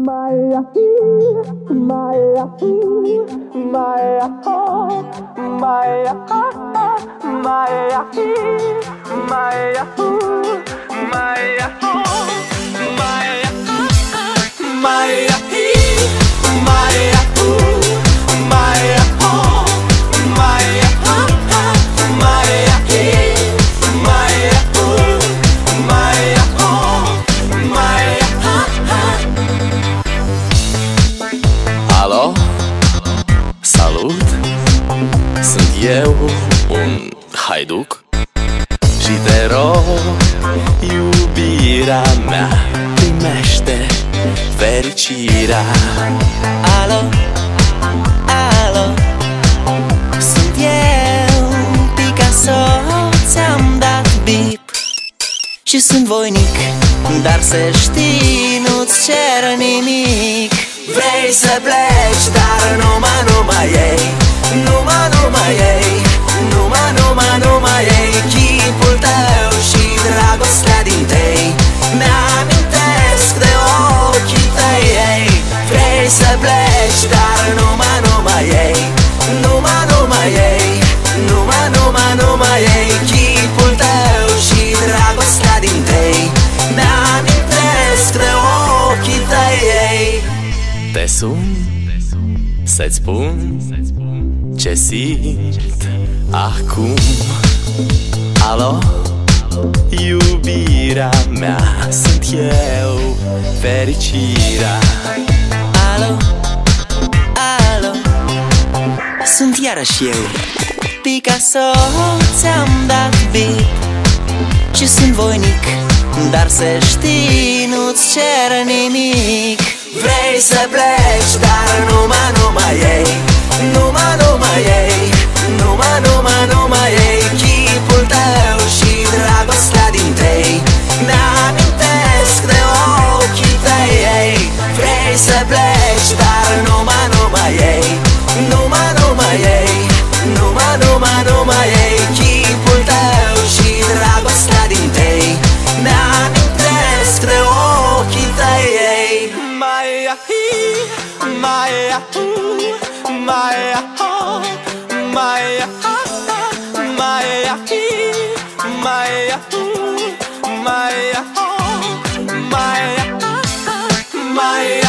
Maya, Maya, Maya, Maya, Maya, Maya, Maya, Alo, salut, sunt eu, un haiduc și te rog, iubirea mea, primește fericirea. Alo, alo, sunt eu, Picasso, ți-am dat bip și sunt voinic, dar să știi, nu-ți cer nimic. Vrei să pleci, dar numai ei, numai ei, numai ei, chipul tău și dragostea din tei mi-amintesc de ochii tăi, ei. Vrei să pleci, dar numai ei, numai ei, numai ei, chipul tău și dragostea din tei mi-amintesc de ochii tăi, ei. Te sun să-ți spun ce simt acum. Alo, iubirea mea, sunt eu, fericirea. Alo, alo, sunt iarăși eu, Picasso, ți-am dat bip și sunt voinic, dar să știi, nu-ți cer nimic. Vrei să pleci, dar numai ei, numai ei, numai ei, chipul tău și dragostea din tei mi-amintesc de ochii tăi, ei. Vrei să pleci, dar numai ei, numai ei, numai ei, chipul tău și dragostea din tei mi-amintesc de ochii tăi, ei. Maya, Maya, Maya, Maya, Maya, Maya, Maya, Maya, Maya,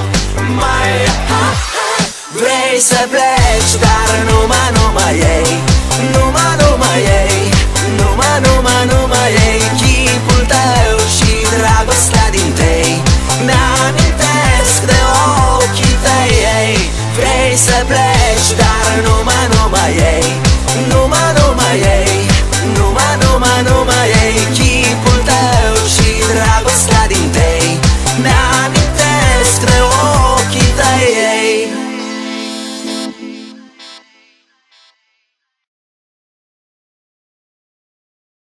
Vrei să pleci, dar numai ei,